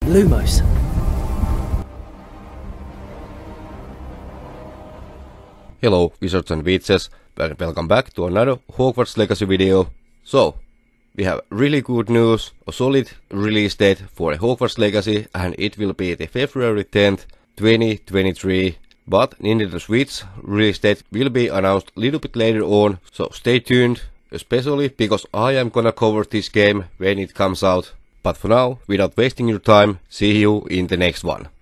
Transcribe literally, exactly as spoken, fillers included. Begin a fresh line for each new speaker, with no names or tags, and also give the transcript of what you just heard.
Lumos.
Hello wizards and witches, and welcome back to another Hogwarts Legacy video. So, we have really good news, a solid release date for a Hogwarts Legacy, and it will be the February tenth, twenty twenty-three. But Nintendo Switch release date will be announced a little bit later on, so stay tuned, especially because I am gonna cover this game when it comes out. But for now, without wasting your time, see you in the next one.